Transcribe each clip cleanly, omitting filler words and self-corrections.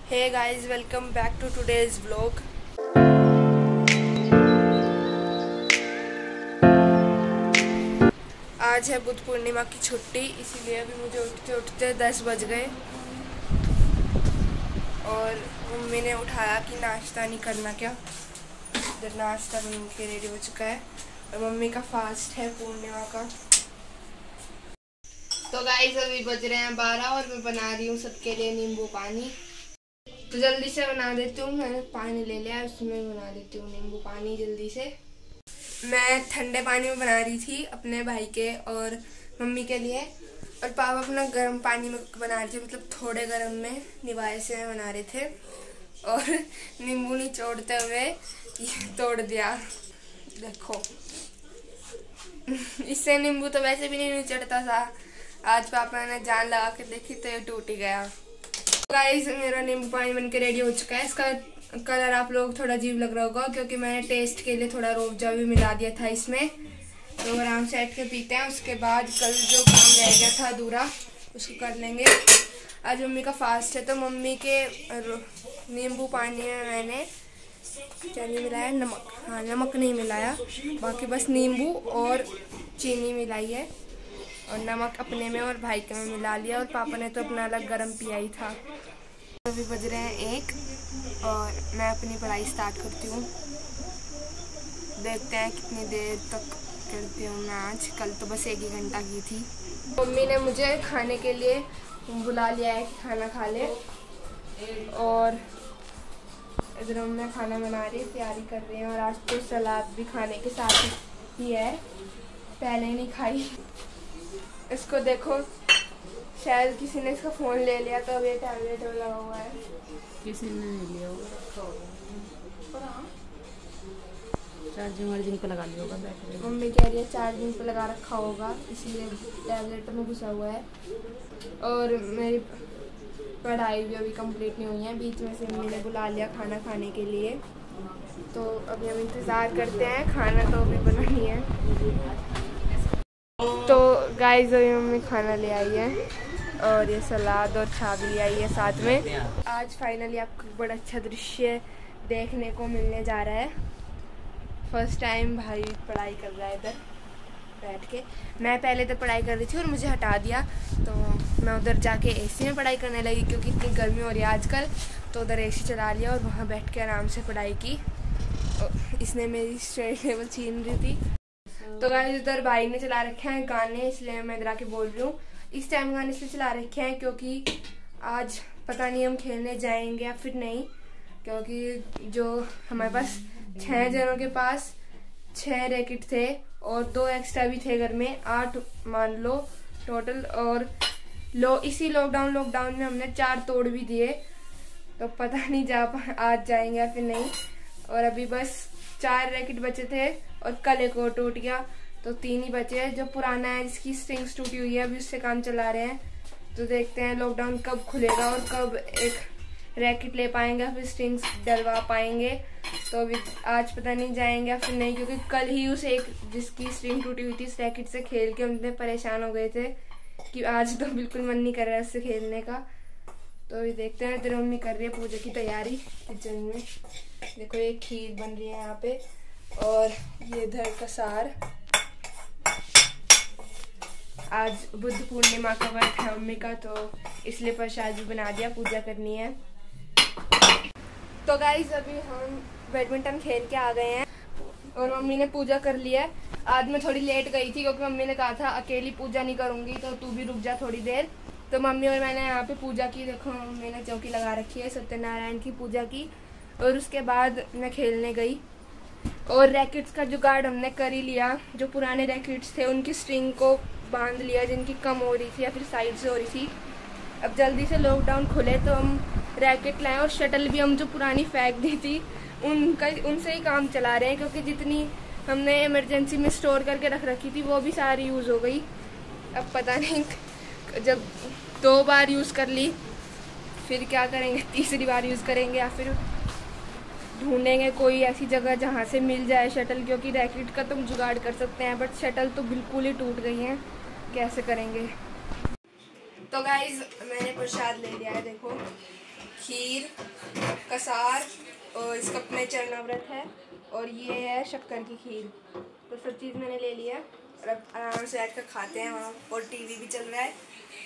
Hey guys, welcome back to today's vlog. आज है बुद्ध पूर्णिमा की छुट्टी, इसीलिए अभी मुझे उठते उठते 10 बज गए और मम्मी ने उठाया कि नाश्ता नहीं करना क्या। इधर नाश्ता बन के रेडी हो चुका है और मम्मी का फास्ट है पूर्णिमा का। तो गाइस अभी बज रहे हैं 12 और मैं बना रही हूँ सबके लिए नींबू पानी। तो जल्दी से बना देती हूँ, मैंने पानी ले लिया, उसमें बना देती हूँ नींबू पानी जल्दी से। मैं ठंडे पानी में बना रही थी अपने भाई के और मम्मी के लिए, और पापा अपना गर्म पानी में बना रहे थे, मतलब थोड़े गर्म में निवाए से में बना रहे थे। और नींबू निचोड़ते हुए तोड़ दिया, देखो। इससे नींबू तो वैसे भी नहीं निचोड़ता था, आज पापा ने जान लगा के देखी तो ये टूट ही गया। गाइस मेरा नींबू पानी बनके रेडी हो चुका है। इसका कलर आप लोग थोड़ा अजीब लग रहा होगा क्योंकि मैंने टेस्ट के लिए थोड़ा रूअफ़ज़ा भी मिला दिया था इसमें। तो आराम से बैठ के पीते हैं, उसके बाद कल जो काम रह गया था अधूरा उसको कर लेंगे। आज मम्मी का फास्ट है तो मम्मी के नींबू पानी में मैंने क्या नहीं मिलाया, नमक। हाँ, नमक नहीं मिलाया, बाकी बस नींबू और चीनी मिलाई है और नमक अपने में और भाई के में मिला लिया। और पापा ने तो अपना अलग गरम पिया ही था। अभी बज रहे हैं 1 और मैं अपनी पढ़ाई स्टार्ट करती हूँ। देखते हैं कितनी देर तक करती हूँ मैं आज, कल तो बस 1 ही घंटा की थी। मम्मी ने मुझे खाने के लिए बुला लिया है कि खाना खा ले, और इधर मैं खाना बना रही तैयारी कर रही हूँ। और आज तो सलाद भी खाने के साथ ही है, पहले नहीं खाई। इसको देखो, शायद किसी ने इसका फ़ोन ले लिया तो अब ये टैबलेट लगा हुआ है। किसी ने नहीं लिया होगा, चार्जिंग पे लगा लिया होगा। मम्मी कह रही है चार्जिंग पे लगा रखा होगा, इसलिए टैबलेट में घुसा हुआ है। और मेरी पढ़ाई भी अभी कंप्लीट नहीं हुई है, बीच में से मम्मी ने बुला लिया खाना खाने के लिए। तो अभी हम इंतज़ार करते हैं, खाना तो अभी बना नहीं है। तो गाइस अभी मम्मी खाना ले आई है और ये सलाद और चाय भी ले आई है साथ में। आज फाइनली आपको बड़ा अच्छा दृश्य देखने को मिलने जा रहा है। फर्स्ट टाइम भाई पढ़ाई कर रहा है इधर बैठ के। मैं पहले तो पढ़ाई कर रही थी और मुझे हटा दिया, तो मैं उधर जाके एसी में पढ़ाई करने लगी क्योंकि इतनी गर्मी हो रही है आजकल। तो उधर एसी चला लिया और वहाँ बैठ के आराम से पढ़ाई की। इसने मेरी स्टडी लेवल छीन रही थी। तो गाइस इधर भाई ने चला रखे हैं गाने, इसलिए मैं इधर आके बोल रही हूँ। इस टाइम गाने इसलिए चला रखे हैं क्योंकि आज पता नहीं हम खेलने जाएंगे या फिर नहीं, क्योंकि जो हमारे पास 6 जनों के पास 6 रैकेट थे और 2 एक्स्ट्रा भी थे घर में, 8 मान लो टोटल। और इसी लॉकडाउन में हमने 4 तोड़ भी दिए, तो पता नहीं आज जाएंगे या फिर नहीं। और अभी बस 4 रैकेट बचे थे और कल एक और टूट गया, तो 3 ही बचे हैं। जो पुराना है जिसकी स्ट्रिंग्स टूटी हुई है अभी उससे काम चला रहे हैं। तो देखते हैं लॉकडाउन कब खुलेगा और कब एक रैकेट ले पाएंगे, फिर स्ट्रिंग्स डलवा पाएंगे। तो अभी आज पता नहीं जाएंगे या फिर नहीं, क्योंकि कल ही उस एक जिसकी स्ट्रिंग टूटी हुई थी इस रैकेट से खेल के हम इतने परेशान हो गए थे कि आज तो बिल्कुल मन नहीं कर रहा है उससे खेलने का। तो अभी देखते हैं। तेरी मम्मी कर रही है पूजा की तैयारी किचन में। देखो ये खीर बन रही है यहाँ पे, और ये इधर का सार। आज बुद्ध पूर्णिमा का व्रत है मम्मी का, तो इसलिए प्रसाद भी बना दिया, पूजा करनी है। तो गाइस अभी हम बैडमिंटन खेल के आ गए हैं और मम्मी ने पूजा कर लिया है। आज मैं थोड़ी लेट गई थी क्योंकि मम्मी ने कहा था अकेली पूजा नहीं करूँगी, तो तू भी रुक जा थोड़ी देर। तो मम्मी और मैंने यहाँ पे पूजा की। देखो मम्मी ने चौकी लगा रखी है, सत्यनारायण की पूजा की। और उसके बाद मैं खेलने गई और रैकेट्स का जुगाड़ हमने कर ही लिया। जो पुराने रैकेट्स थे उनकी स्ट्रिंग को बांध लिया, जिनकी कम हो रही थी या फिर साइड से हो रही थी। अब जल्दी से लॉकडाउन खुले तो हम रैकेट लाएँ, और शटल भी हम जो पुरानी फेंक दी थी उनसे ही काम चला रहे हैं, क्योंकि जितनी हमने इमरजेंसी में स्टोर करके रख रखी थी वो भी सारी यूज़ हो गई। अब पता नहीं, जब 2 बार यूज़ कर ली फिर क्या करेंगे, तीसरी बार यूज़ करेंगे या फिर ढूंढेंगे कोई ऐसी जगह जहाँ से मिल जाए शटल, क्योंकि रैकेट का तुम जुगाड़ कर सकते हैं बट शटल तो बिल्कुल ही टूट गई हैं, कैसे करेंगे। तो गाइज मैंने प्रसाद ले लिया है, देखो खीर, कसार और इस कप में चरणाव्रत है और ये है शक्कर की खीर। तो सब चीज़ मैंने ले लिया और अब आराम से बैठ कर खाते हैं वहाँ। और टीवी भी चल रहा है,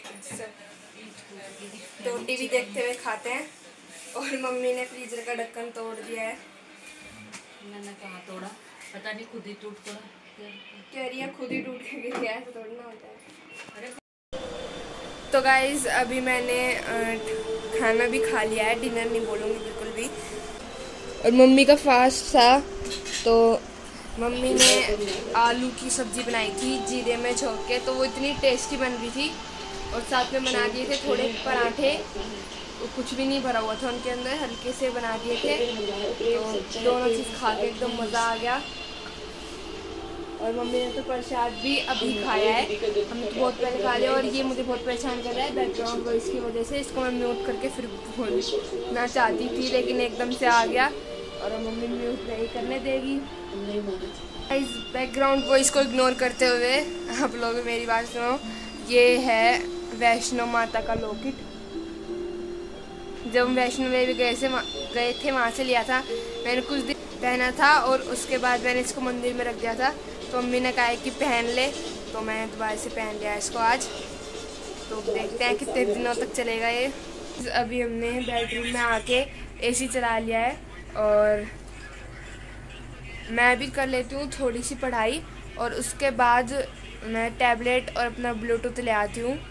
तो टीवी देखते हुए खाते हैं। और मम्मी ने फ्रीजर का ढक्कन तोड़ दिया है। मैंने कहाँ तोड़ा, पता नहीं, खुद ही टूट पड़ा। कह रही है खुद ही टूट के गिर गया, ऐसा तोड़ना होता है। तो गाइज़ अभी मैंने खाना भी खा लिया है, डिनर नहीं बोलूँगी बिल्कुल भी। और मम्मी का फास्ट था, तो मम्मी ने आलू की सब्ज़ी बनाई थी जीरे में छोंक के, तो वो इतनी टेस्टी बन रही थी। और साथ में बना दिए थे थोड़े पराठे, कुछ भी नहीं भरा हुआ था उनके अंदर, हल्के से बना दिए थे। तो दोनों चीज़ खा के एकदम मज़ा आ गया। और मम्मी ने तो प्रसाद भी अभी खाया है, हमने तो बहुत पहले खा लिया। और ये मुझे बहुत परेशान कर रहा है बैकग्राउंड वॉइस की वजह से, इसको मैं म्यूट करके फिर बोलना चाहती थी लेकिन एकदम से आ गया और मम्मी म्यूट नहीं करने देगी। इस बैकग्राउंड वॉइस को इग्नोर करते हुए आप लोग मेरी बात सुनो। ये है वैष्णो माता का लॉकेट, जब हम वैष्णो देवी गए थे वहाँ से लिया था। मैंने कुछ दिन पहना था और उसके बाद मैंने इसको मंदिर में रख दिया था, तो मम्मी ने कहा कि पहन ले, तो मैंने दोबारा से पहन लिया इसको आज। तो देखते हैं कितने दिनों तक चलेगा ये। अभी हमने बेडरूम में आके एसी चला लिया है और मैं भी कर लेती हूँ थोड़ी सी पढ़ाई और उसके बाद मैं टैबलेट और अपना ब्लूटूथ ले आती हूँ,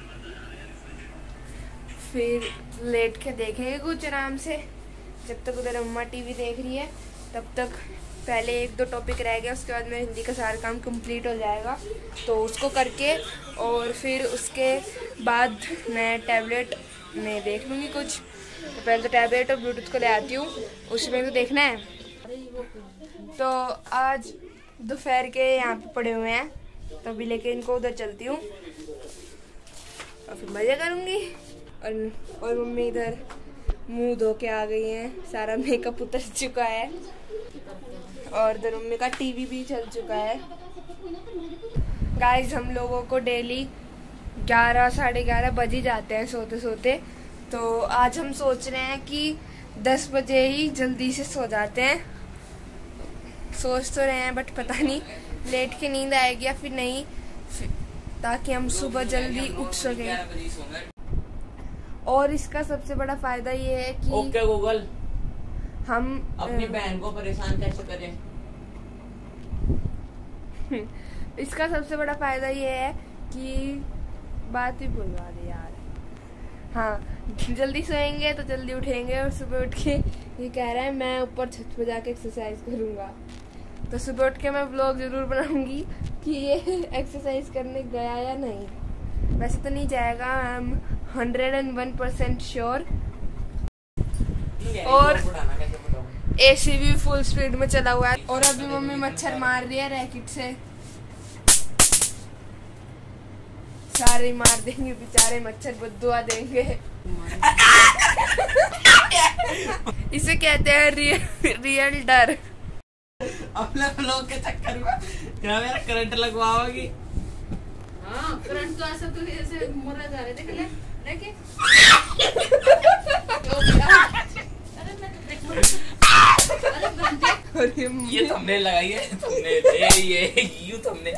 फिर लेट के देखेंगे कुछ आराम से। जब तक उधर अम्मा टीवी देख रही है तब तक पहले 1-2 टॉपिक रह गया, उसके बाद मेरा हिंदी का सारा काम कंप्लीट हो जाएगा, तो उसको करके और फिर उसके बाद मैं टैबलेट में देख लूँगी कुछ। तो पहले तो टैबलेट और ब्लूटूथ को ले आती हूँ, उसमें तो देखना है। तो आज दोपहर के यहाँ पे पड़े हुए हैं, तो अभी लेके इनको उधर चलती हूँ और फिर मज़े करूँगी। और मम्मी इधर मुंह धो के आ गई हैं, सारा मेकअप उतर चुका है और इधर मम्मी का टीवी भी चल चुका है। गाइस हम लोगों को डेली 11 साढ़े 11 बज ही जाते हैं सोते सोते, तो आज हम सोच रहे हैं कि 10 बजे ही जल्दी से सो जाते हैं। सोच तो रहे हैं बट पता नहीं लेट के नींद आएगी या फिर नहीं, ताकि हम सुबह जल्दी उठ सकें। और इसका सबसे बड़ा फायदा ये है कि ओके गूगल, हम अपनी बहन को परेशान कैसे करें। इसका सबसे बड़ा फायदा ये है कि बात ही भूलवा दे यार। हाँ, जल्दी सोएंगे तो जल्दी उठेंगे और सुबह उठ के ये कह रहा है मैं ऊपर छत पे जाके एक्सरसाइज करूँगा, तो सुबह उठ के मैं व्लॉग जरूर बनाऊंगी कि ये एक्सरसाइज करने गया या नहीं। वैसे तो नहीं जाएगा, आई एम 101% श्योर। और एसी भी फुल स्पीड में चला हुआ है और अभी मम्मी मच्छर मार रही है रैकेट से, सारे मार देंगे बेचारे मच्छर, बद्दुआ देंगे। इसे कहते हैं रियल डर। अपने लोग के चक्कर में क्या मेरा करंट लगवाओगी? हाँ, करंट तो ऐसा तो ऐसे मोरा जा रहे देख ले देखे। ये तुमने लगाई है, तुमने ये यू तुमने।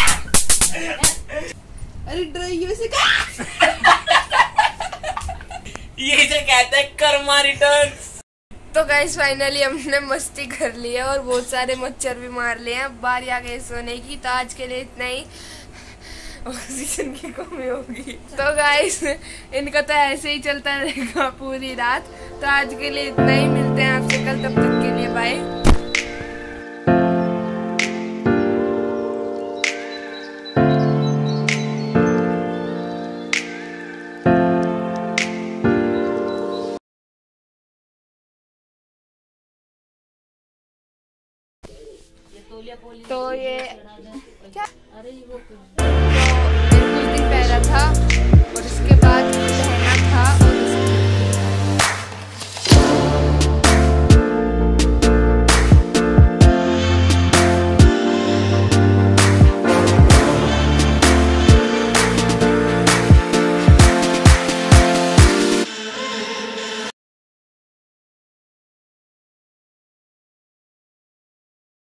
अरे ड्राइव से ये जो कहते हैं कर्मा रिटर्न्स। तो गाइस फाइनली हमने मस्ती कर ली है और बहुत सारे मच्छर भी मार लिए हैं। बारी आ गई सोने की, तो आज के लिए इतना ही, ऑक्सीजन की कमी होगी। तो गाइस इनका तो ऐसे ही चलता रहेगा पूरी रात। तो आज के लिए इतना ही, मिलते हैं आपसे कल, तब तक के लिए बाय। तो ये क्या, अरे वो तो कुछ दिन पहला था